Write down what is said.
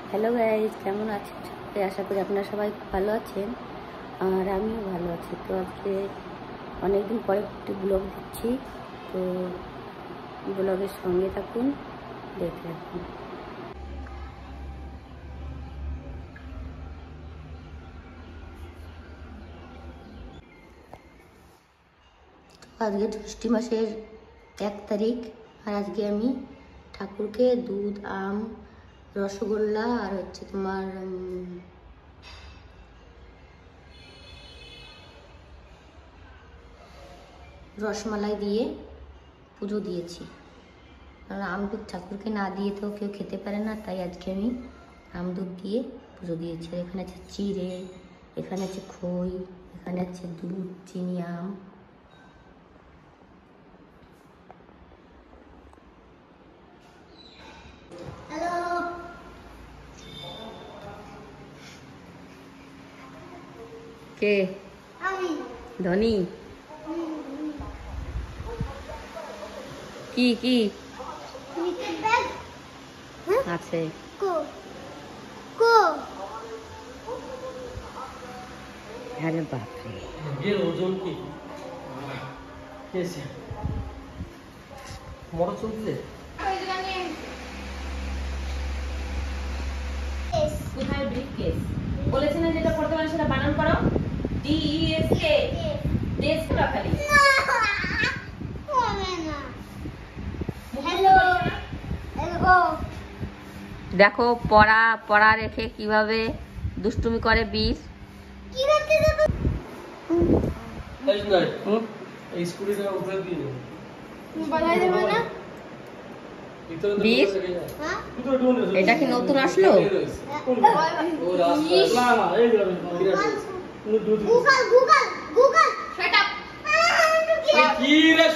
Hello guys, কেমন আছেন সবাই? আশা করি আপনারা সবাই ভালো আছেন আর আমিও ভালো আছি। তো আজকে অনেকদিন পরে একটি ব্লগ দিচ্ছি, তো ব্লগের সঙ্গে থাকুন, দেখে রাখুন। আজকে জ্যৈষ্ঠী মাসের 1 তারিখ আর আজকে আমি ঠাকুরকে দুধ, আম, রসগোল্লা আর হচ্ছে তোমার রসমালাই দিয়ে পুজো দিয়েছি। কারণ আম দুধ ঠাকুরকে না দিয়ে তো কেউ খেতে পারে না, তাই আজকে আমি আম দুধ দিয়ে পুজো দিয়েছি। আর এখানে আছে চিড়ে, এখানে আছে খই, এখানে আছে দুধ, চিনি, আম। কে? ধনী? কি কি আছে? আরে বাপরে, এর ওজন কি? কেসে মোটর চলছে। কোথায় ব্রিফকেস? বলেছি না যেটা পড়তে পারে সেটা বানান করো। DESK ডেস্ক করা খালি। দেখো পড়া রেখে কিভাবে দুষ্টুমি করে বীর। এই স্কুটিটা উঠে দিয়ে বীর, এটা কি নতুন আসলো? কি রে